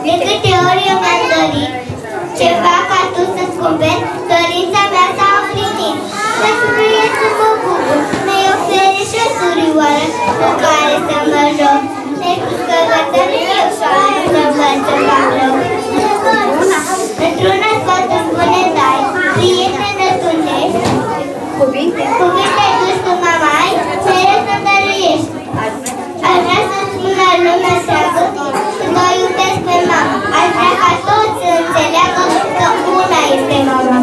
De câte ori eu mi-am dorit ceva ca tu să-ți cumperi, dorința mea s-a împlinit. Să fie să mă bucur, mi-ai oferit și o surioară cu care să mă joc. Necuscăgătării eu șoară să văd ce fac rău. Într-una sfaturi bune dai, prietene tu nești, cuvinte duci tu mamai, mereu să dăruiești. Aș vrea să spun la lumea întreagă că o iubesc pe mama. Aș vrea ca toți să înțeleagă că una este mama.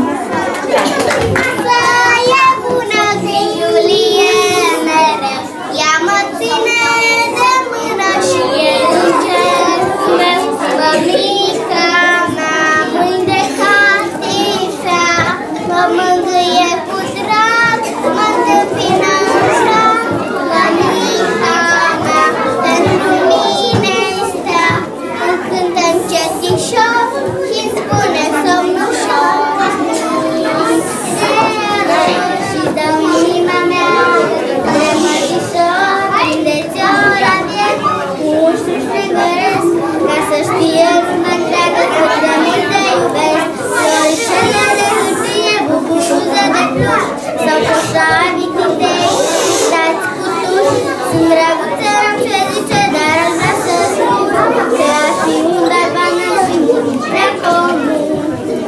Foaia bună din Iulie mereu, ea mă ține de mână și e în cerul meu. Mămica mea, mâini de catifea, mă mângâie cu drag, mă întâmpină în șag. Mămica mea, pentru mine stea, îmi cântă încetișor și-mi spune somnușor. Și dau inima mea de mărișor, prindeți-o la biet, cu ușuri frigăresc, ca să știe lumea întreagă cât de mult te iubesc. Floricele de hârtie, bubușuze de pluș, sau coșari tindei, dați cu tuș. Sunt drăguțe, am ce zice, dar aș vrea să spun că a fi un galban și mult prea comun.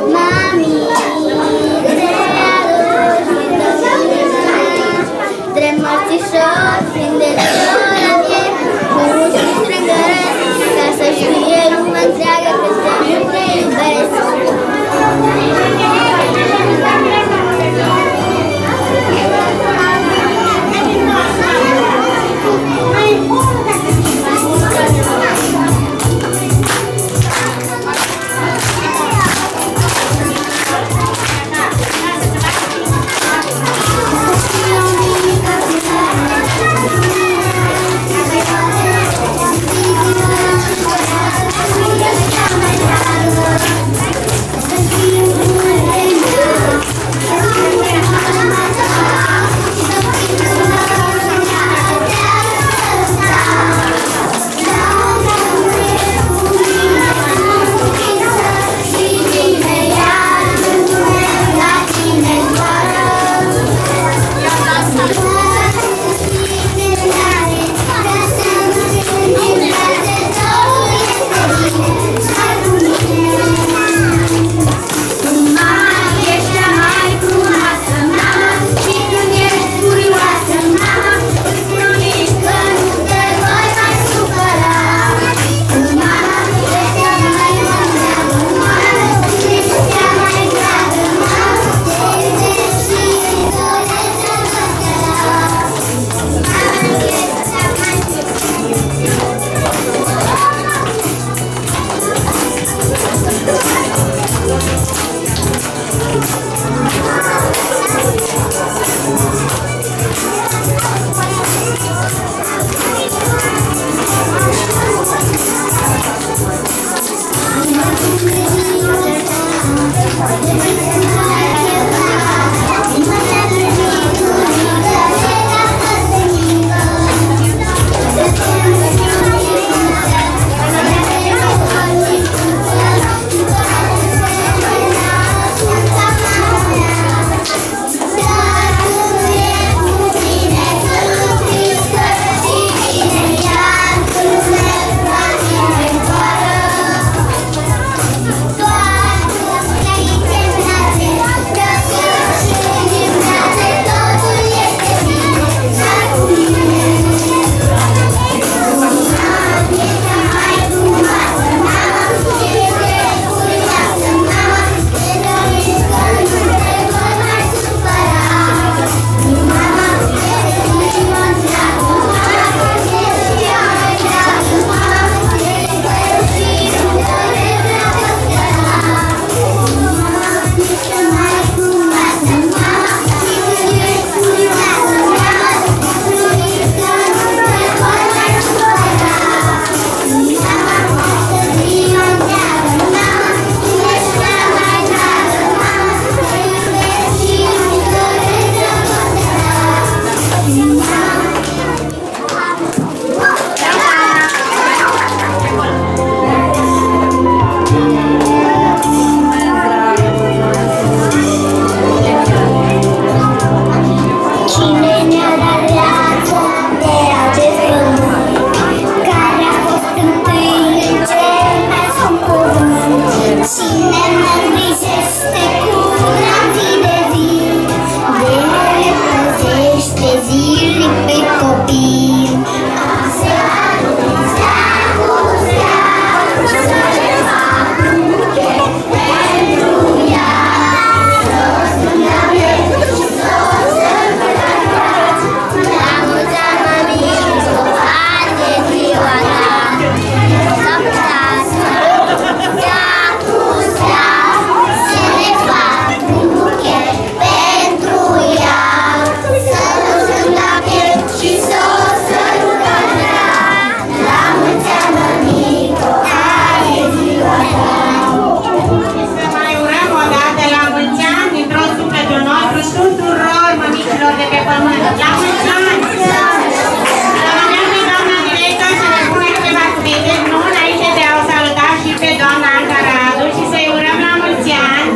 Cine mă îngrijește cu rații de vin, de le păzește zilnic pe copil. Se arunțea cu steaua, să le fac un buchet pentru ea. Să o strângă piept și să o sărbătorească. La mulți ani, mămico, azi e ziua ta. Să putească stea cu steaua, să le fac un buchet pentru ea. Să o strângă piept și să o sărbătorească. La mulți ani, mămico, azi e ziua ta. Să mai urăm o dată la mulți ani dintr-o sufletul nostru tuturor mămicilor de pe pământ. La mulți ani! Să rămânească doamna director să ne spună câteva cuvinte, nu înainte de a o saluta și pe doamna Anca Radu și să-i urăm la mulți ani.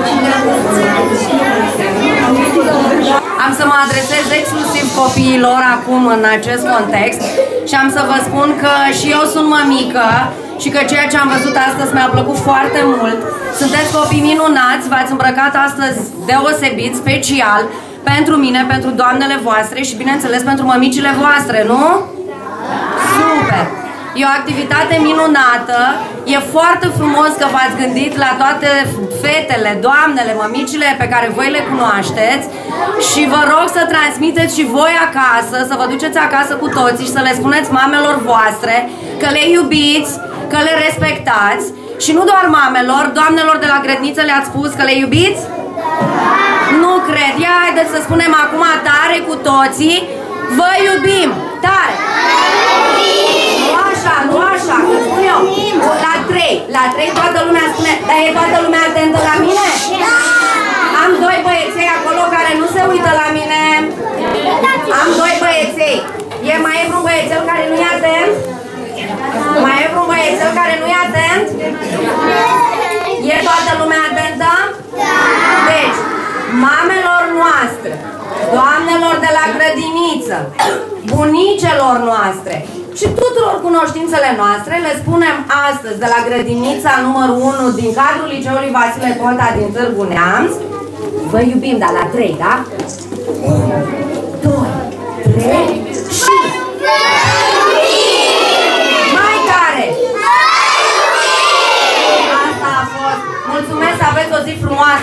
Am să mă adresez exclusiv copiilor acum în acest context și am să vă spun că și eu sunt mămică și că ceea ce am văzut astăzi mi-a plăcut foarte mult. Sunteți copii minunați, v-ați îmbrăcat astăzi deosebit, special, pentru mine, pentru doamnele voastre și bineînțeles pentru mămicile voastre, nu? Super! E o activitate minunată, e foarte frumos că v-ați gândit la toate fetele, doamnele, mămicile pe care voi le cunoașteți și vă rog să transmiteți și voi acasă, să vă duceți acasă cu toții și să le spuneți mamelor voastre că le iubiți, că le respectați și nu doar mamelor, doamnelor de la grădiniță le-ați spus că le iubiți? Nu cred, ia haideți să spunem acum tare cu toții, vă iubim, tare! Nu așa, cum spun eu. La 3. La 3 toată lumea spune, dar e toată lumea atentă la mine? Am doi băieței acolo care nu se uită la mine. Am doi băieței. Mai e vreun băiețel care nu e atent? Mai e vreun băiețel care nu e atent? E toată lumea atentă? Deci, mamelor noastre, doamnelor de la grădiniță, bunicelor noastre și tuturor cunoștințele noastre le spunem astăzi de la grădinița numărul 1 din cadrul Liceului Vasile Conta din Târgu Neamț. Vă iubim, dar la 3, da? 1, 2, 3 și... Mai tare! Asta a fost! Mulțumesc, să aveți o zi frumoasă!